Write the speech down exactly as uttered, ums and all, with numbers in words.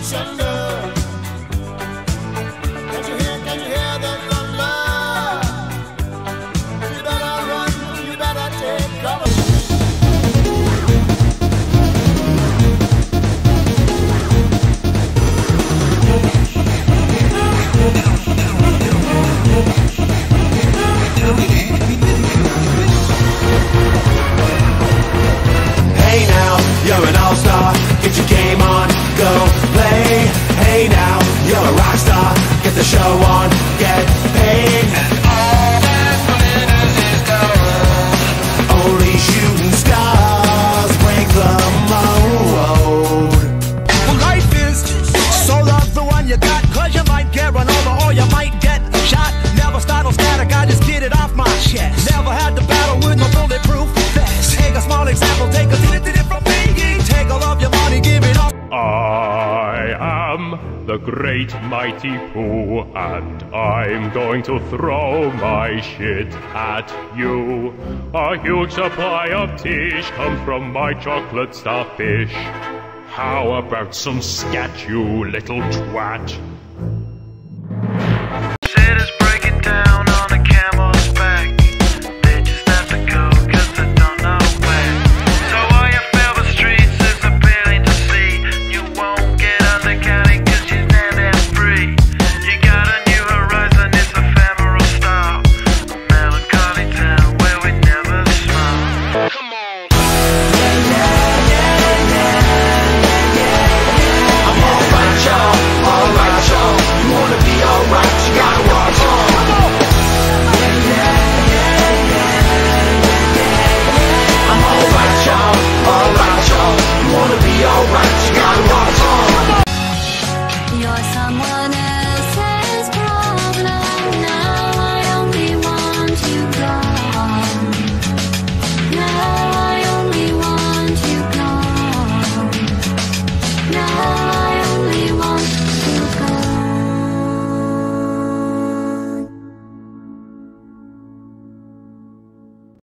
destruction, girl. Can you hear, can you hear the thunder? You better run, you better take cover. Hey now, you're an all-star, get your game on, go play. Hey now, you're a rock star, get the show on, get paid. And all that glitters is gold. Only shooting stars break the mold. Well, life is so love the one you got, cause you might get run over or you might get shot. Never startle static, I just get it off my chest. Never had to battle with no bulletproof vest. Take a small example, take a did it, did it from me. Take all of your money, give it up. I am the great mighty Pooh, and I'm going to throw my shit at you. A huge supply of tish comes from my chocolate starfish. How about some scat, you little twat?